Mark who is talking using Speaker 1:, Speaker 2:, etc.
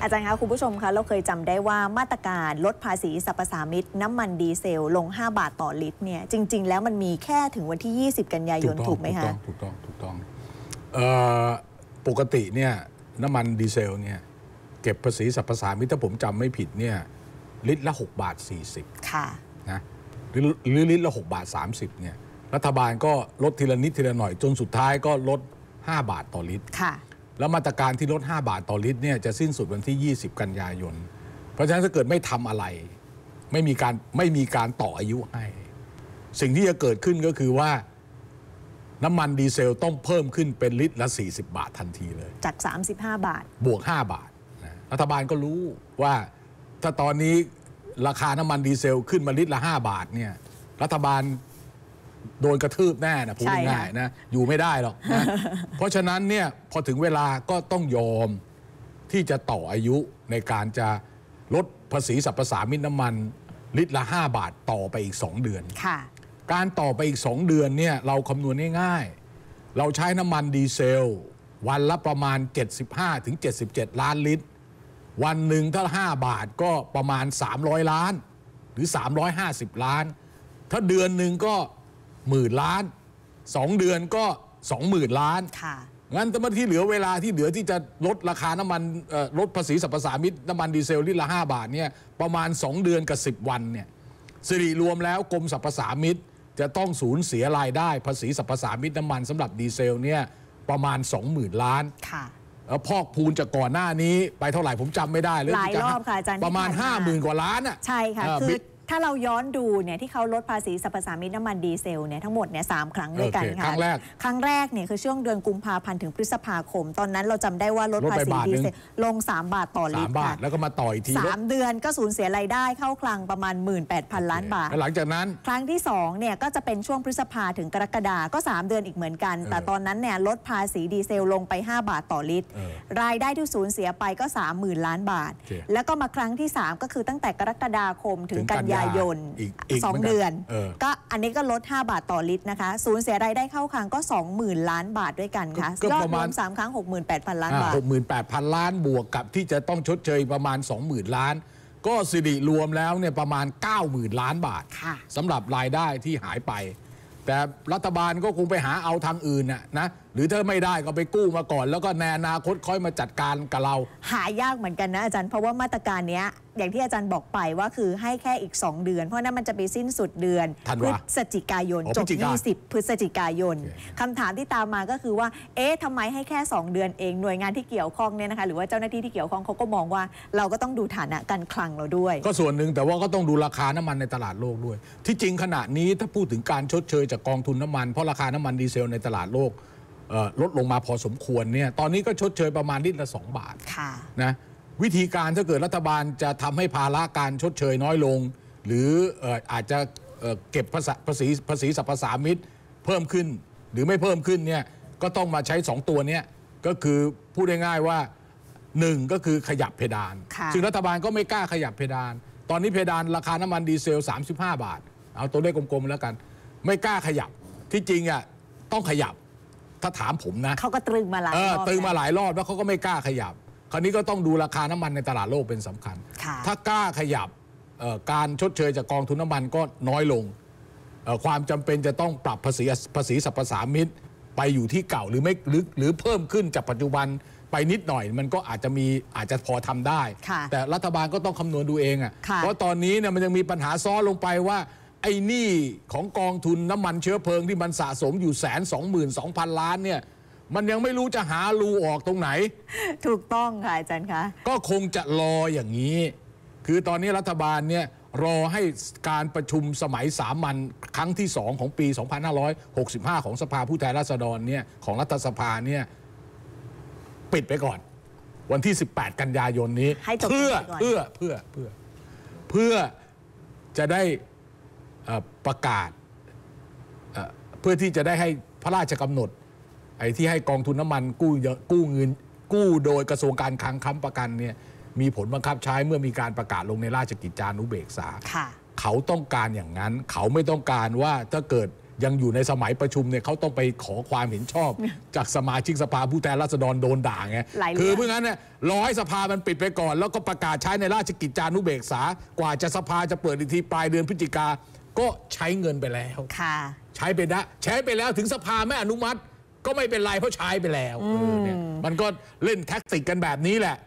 Speaker 1: อาจารย์คะคุณผู้ชมคะเราเคยจำได้ว่ามาตรการลดภาษีสรรพสามิตน้ำมันดีเซลลง5 บาทต่อลิตรเนี่ยจริงๆแล้วมันมีแค่ถึงวันที่20 กันยายนถูกไหมคะ
Speaker 2: ถูกต้องปกติเนี่ยน้ำมันดีเซลเนี่ยเก็บภาษีสรรพสามิตถ้าผมจำไม่ผิดเนี่ยลิตรละ6 บาท 40ค่ะนะหรือลิตรละ6 บาท 30เนี่ยรัฐบาลก็ลดทีละนิดทีละหน่อยจนสุดท้ายก็ลด5 บาทต่อลิตรค่ะแล้วมาตรการที่ลด5 บาทต่อลิตรเนี่ยจะสิ้นสุดวันที่20 กันยายนเพราะฉะนั้นถ้าเกิดไม่ทำอะไรไม่มีการต่ออายุให้สิ่งที่จะเกิดขึ้นก็คือว่าน้ำมันดีเซลต้องเพิ่มขึ้นเป็นลิตรละ40 บาททันทีเลย
Speaker 1: จาก35 บาท
Speaker 2: บวก5 บาทนะรัฐบาลก็รู้ว่าถ้าตอนนี้ราคาน้ำมันดีเซลขึ้นมาลิตรละ5 บาทเนี่ยรัฐบาลโดนกระทืบแน่นะพูดง่ายๆนะอยู่ไม่ได้หรอกนะเพราะฉะนั้นเนี่ยพอถึงเวลาก็ต้องยอมที่จะต่ออายุในการจะลดภาษีสรรพสามิตน้ำมันลิตรละ5 บาทต่อไปอีก2 เดือนการต่อไปอีก2 เดือนเนี่ยเราคำนวณง่ายๆเราใช้น้ำมันดีเซลวันละประมาณ75-77 ล้านลิตรวันหนึ่งถ้า5 บาทก็ประมาณ300 ล้านหรือ350 ล้านถ้าเดือนหนึ่งก็10,000 ล้าน2 เดือนก็20,000 ล้านงั้นแต่ที่เหลือเวลาที่เหลือที่จะลดราคาน้ำมันลดภาษีสรรพสามิตน้ำมันดีเซลลิตรละ5 บาทเนี่ยประมาณ2 เดือนกับ10 วันเนี่ยสิริรวมแล้วกรมสรรพสามิตจะต้องสูญเสียรายได้ภาษีสรรพสามิตน้ำมันสำหรับดีเซลเนี่ยประมาณ20,000 ล้านพอกพูนจากก่อนหน้านี้ไปเท่าไหร่ผมจำไม่ได้เลย
Speaker 1: หลายรอบค่ะอาจารย์
Speaker 2: ประมาณ 50,000 กว่าล้านอ่ะ
Speaker 1: ใช่ค่ะคือถ้าเราย้อนดูเนี่ยที่เขาลดภาษีสรรพสามิตน้ำมันดีเซลเนี่ยทั้งหมดเนี่ย3 ครั้งด้วยกันค่ะครั้งแรกเนี่ยคือช่วงเดือนกุมภาพันธ์ถึงพฤษภาคมตอนนั้นเราจำได้ว่าลดภาษีดีเซลลง3 บาทต่อลิตรค่ะ
Speaker 2: แล้วก็มาต่ออีกที
Speaker 1: 3 เดือนก็สูญเสียรายได้เข้าคลังประมาณ 18,000 ล้านบาท
Speaker 2: หลังจากนั้น
Speaker 1: ครั้งที่2เนี่ยก็จะเป็นช่วงพฤษภาถึงกรกฎาก็3 เดือนอีกเหมือนกันแต่ตอนนั้นเนี่ยลดภาษีดีเซลลงไป5 บาทต่อลิตรรายได้ที่สูญเสียไปก็ 30,000 ล้านบาทแล้วก็มาครั้งที่3ก็คือตั้งแต่กรกฎาคมถึงกันยายน2 เดือนก็อันนี้ก็ลด5 บาทต่อลิตรนะคะสูญเสียรายได้เข้าคลังก็ 20,000 ล้านบาทด้วยกันค่ะยอดรวม3 ครั้ง 68,000 ล้านบาท
Speaker 2: 68,000 ล้านบวกกับที่จะต้องชดเชยประมาณ 20,000 ล้านก็สิริรวมแล้วเนี่ยประมาณ 90,000 ล้านบาทสำหรับรายได้ที่หายไปแต่รัฐบาลก็คงไปหาเอาทางอื่นนะหรือถ้าไม่ได้ก็ไปกู้มาก่อนแล้วก็ในอนาคตค่อยมาจัดการกับเรา
Speaker 1: หายากเหมือนกันนะอาจารย์เพราะว่ามาตรการนี้อย่างที่อาจารย์บอกไปว่าคือให้แค่อีก2 เดือนเพราะนั้นมันจะไปสิ้นสุดเดือนพฤศจิกายนจบ20 พฤศจิกายนคำถามที่ตามมาก็คือว่าทำไมให้แค่2 เดือนเองหน่วยงานที่เกี่ยวข้องเนี่ยนะคะหรือว่าเจ้าหน้าที่ที่เกี่ยวข้องเขาก็มองว่าเราก็ต้องดูฐานะการคลังเราด้วย
Speaker 2: ก็ส่วนหนึ่งแต่ว่าก็ต้องดูราคาน้ำมันในตลาดโลกด้วยที่จริงขณะนี้ถ้าพูดถึงการชดเชยจากกองทุนน้ำมันเพราะราคาน้ำมันดีเซลในตลาดโลกลดลงมาพอสมควรเนี่ยตอนนี้ก็ชดเชยประมาณลิตรละ2 บาทนะวิธีการถ้าเกิดรัฐบาลจะทำให้ภาระการชดเชยน้อยลงหรืออาจจะเก็บภาษีสรรพสามิตเพิ่มขึ้นหรือไม่เพิ่มขึ้นเนี่ยก็ต้องมาใช้2 ตัวนี้ก็คือพูดง่ายๆว่า1ก็คือขยับเพดานซึ่งรัฐบาลก็ไม่กล้าขยับเพดานตอนนี้เพดานราคาน้ำมันดีเซล35 บาทเอาตัวเลขกลมๆแล้วกันไม่กล้าขยับที่จริงอ่ะต้องขยับถ้าถามผมนะ
Speaker 1: เขาก็ตรึงมาหลายรอบ
Speaker 2: ตรึงมาหลายรอบแล้วเขาก็ไม่กล้าขยับคราวนี้ก็ต้องดูราคาน้ำมันในตลาดโลกเป็นสำคัญถ้ากล้าขยับการชดเชยจากกองทุนน้ำมันก็น้อยลงความจำเป็นจะต้องปรับภาษีสรรพสามิตไปอยู่ที่เก่าหรือไม่หรือเพิ่มขึ้นจากปัจจุบันไปนิดหน่อยมันก็อาจจะพอทำได้แต่รัฐบาลก็ต้องคำนวณดูเองเพราะตอนนี้เนี่ยมันยังมีปัญหาซ้อนลงไปว่าไอ้หนี้ของกองทุนน้ำมันเชื้อเพลิงที่มันสะสมอยู่122,000 ล้านเนี่ยมันยังไม่รู้จะหารูออกตรงไหน
Speaker 1: ถูกต้องค่ะอาจารย์คะ
Speaker 2: ก็คงจะรออย่างนี้คือตอนนี้รัฐบาลเนี่ยรอให้การประชุมสมัยสามัญครั้งที่2ของปี2565ของสภาผู้แทนราษฎรเนี่ยของรัฐสภาเนี่ยปิดไปก่อนวันที่18 กันยายนนี้เพื่อจะได้ประกาศเพื่อที่จะได้ให้พระราชกำหนดไอ้ที่ให้กองทุนน้ำมันกู้เงินกู้โดยกระทรวงการคลังค้ำประกันเนี่ยมีผลบังคับใช้เมื่อมีการประกาศลงในราชกิจจานุเบกษาเขาต้องการอย่างนั้นเขาไม่ต้องการว่าถ้าเกิดยังอยู่ในสมัยประชุมเนี่ยเขาต้องไปขอความเห็นชอบ จากสมาชิกสภาผู้แทนราษฎรโดนด่าไงคือเพราะงั้นเนี่ยรอให้สภามันปิดไปก่อนแล้วก็ประกาศใช้ในราชกิจจานุเบกษากว่าจะสภาจะเปิดอีกทีปลายเดือนพฤศจิกาก็ใช้เงินไปแล้วใช้ไปแล้วถึงสภาไม่อนุมัติก็ไม่เป็นไรเพราะใช้ไปแล้วเนี่ยมันก็เล่นแท็กติกกันแบบนี้แหละ